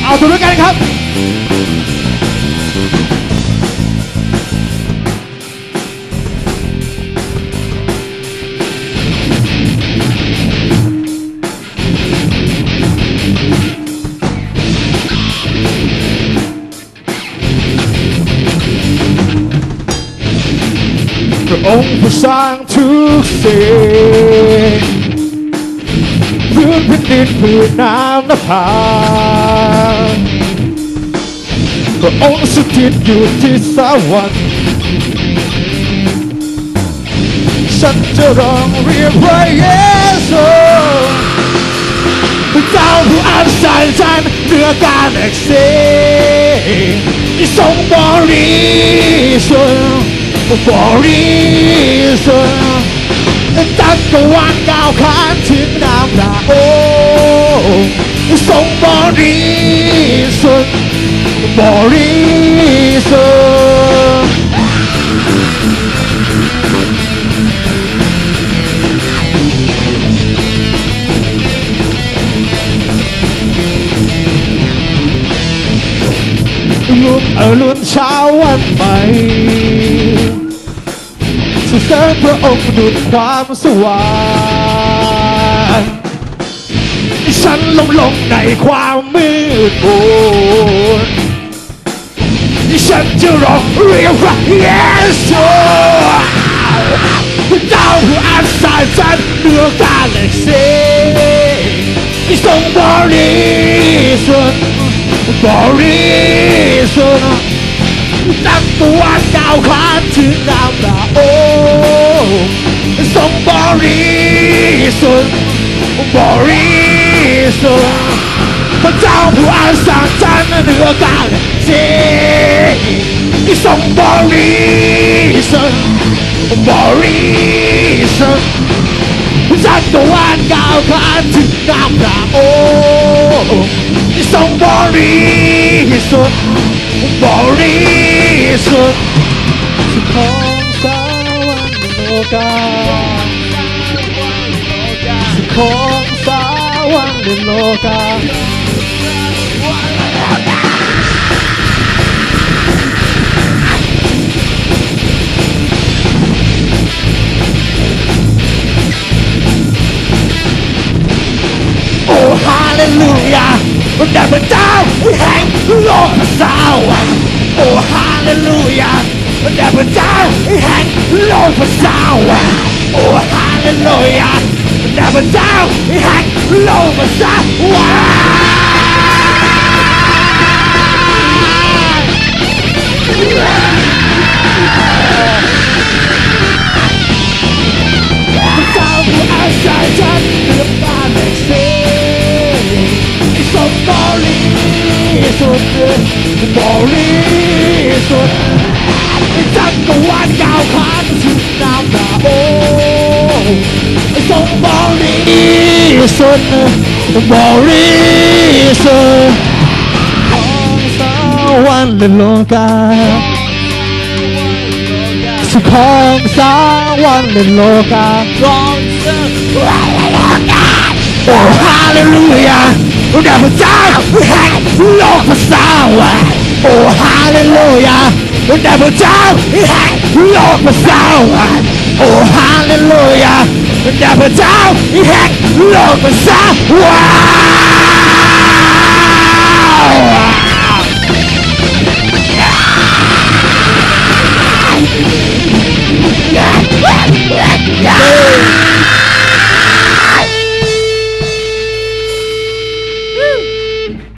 เอาตัวด้วยกันครับพระองค์ผู้สร้างทุกสิ่งพื้นแผ่นดินผืนน้ำนภาพระองค์สถิตอยู่ที่สวรรค์ฉันจะร้องเรียกพระเยซูพระเจ้าผู้อัศจรรย์เหนือการแอกเซ่ทรงบริสุทธิ์บริสุทธิ์จักรวาลก้าวขานถึงนามพระองค์ทรงบริสุทธิ์บริสุทธิ์รุ่งอรุณเช้าวันใหม่สรรเสริญพระองค์ดุจความสว่างฉันลงในความมืดมนฉันจะร้องเรียกพระเยซูพระเจ้าผู้อัศจรรย์เหนือกาแล็กซี่ทรงบริสุทธิ์บริสุทธิ์จักรวาลก้าวขานถึงนามพระองค์ทรงบริสุทธิ์บริสุทธิ์พระเจ้าผู้อัศจรรย์เหนือกาแล็กซี่ทรงบริสุทธิ์บริสุทธิ์จักรวาลก้าวขานถึงนามพระองค์ทรงบริสุทธิ์บริสุทธิ์ของสวรรค์โลกาของสวรรค์โลกาโอ้ฮาเลลูยาแต่พระเจ้าแห่งโลกสวรรค์โอ้ฮาเลลูยาแต่พระเจ้าแห่งโลกสวรรค์โอ้ฮาเลลูยาแต่พระเจ้าแห่งโลกสวรรค์พระเจ้าผู้อัศจรรย์เหนือการแบ่งเส้นทรงบริสุทธิ์บริสุทธิ์จักรวาลก้าวขานถึงนามพระองค์ทรงบริสุทธิ์บริสุทธิ์ของสวรรค์และโลกาของสวรรค์และโลกาของสวรรค์และโลกาโอ้ฮาเลลูยาแต่พระเจ้าแห่งโลกสวรรค์โอ้ฮาเลลูยาแต่พระเจ้าแห่งโลกสวรรค์โอ้ฮาเลลูยาแต่พระเจ้าแห่งโลกสวรรค์